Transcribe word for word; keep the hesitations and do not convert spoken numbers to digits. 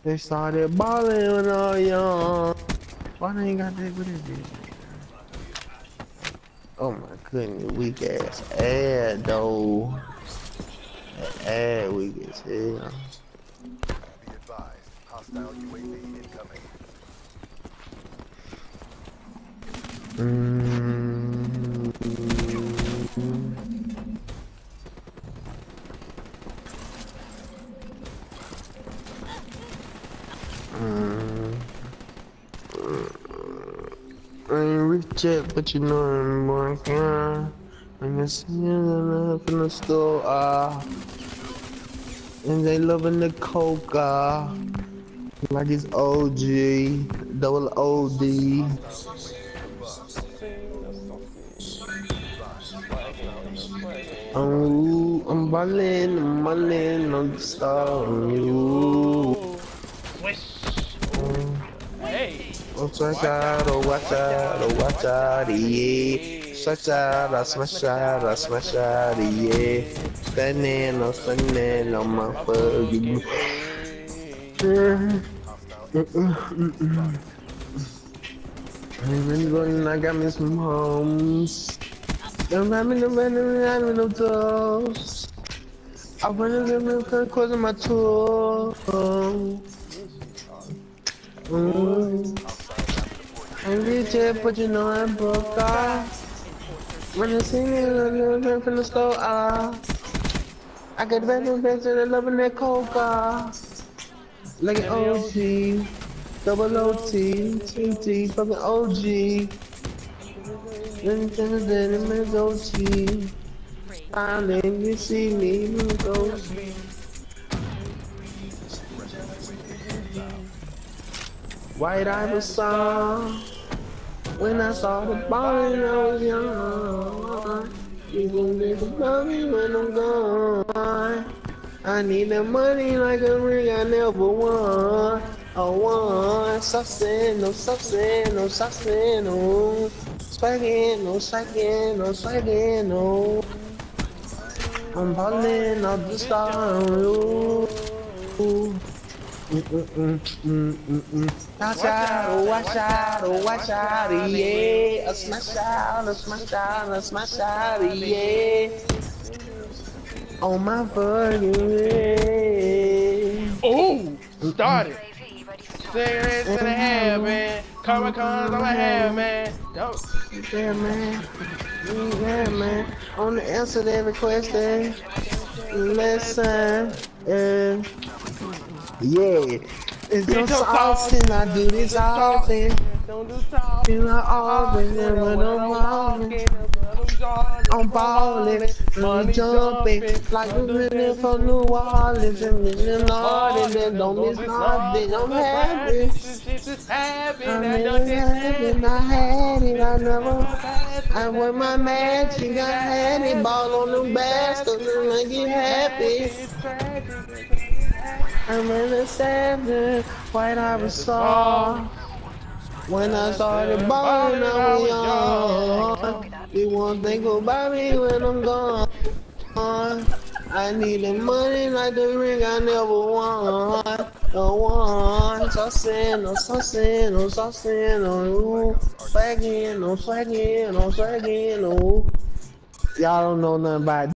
They started balling when I was young. Why they ain't got that with it, bitch? Oh my goodness, weak ass ad though. That ad weak as hell. Be advised, hostile U A V incoming. Mm-hmm. Mm. I ain't rich yet, but you know I'm working. I can see them up in the store, ah. And they loving the coca, like it's O G, double O D. Oh, I'm ballin', I'm ballin', I'm starring you. Hey! Oh, watch out, oh, watch out, oh, watch out, yeah. Smash out, I smash out, I smash out, yeah. Standing, I'm standing on my fucking. I got me some homes. I'm having the running, I'm having no toes. I'm running the milk, closing my toes. I'm rich yet, but you know I'm broke, ah. When I sing it, I'm living from the store, ah. I got back in bed to the loving that coca. Like an O G, double O T, T T, fucking O G. Then then then then O G. Smiling, you see me, you go. White Ivory song. When I saw the ball and I was young. You gon' think about me when I'm gone. I need the money like a ring I never won. I won. Something, no something, no something, no. Swaggin', no swaggin', no swaggin', no. I'm ballin', I'm the star on you. Watch out, oh watch out, oh watch out, yeah. A smash out, a smash out, a smash out, yeah. On my fucking head. Oh! Started! Cigarettes in the hair, man. Comic Cons on my hair, man. Yo. Yeah, man. Yeah, man. On the answer to every question. Listen. And yeah. It's no saucing. I do this often. Don't do talking. You know, often. And when I'm walking, I'm ballin'. I'm jumping. Like a minute from New Orleans. And then all and don't miss nothing. I'm happy. I'm happy. I had it. I never. I wear my magic. I had it. Ball on them bastards. And I get happy. I'm in the seven, White Ivory song. When I started balling, I was young. You won't think about me when I'm gone. I need the money like the ring I never won. No one, so sin, no so sin, no so sin, no swaggin', no swaggin', no swaggin', no. Y'all don't know nothing about